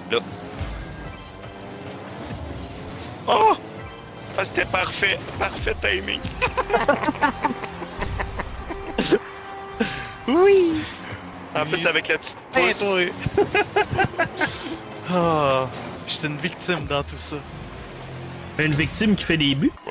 Là. Oh! Ah, c'était parfait. Parfait timing. Oui! En plus, avec la petite pousse. Ah, j'étais une victime dans tout ça. Une victime qui fait des buts.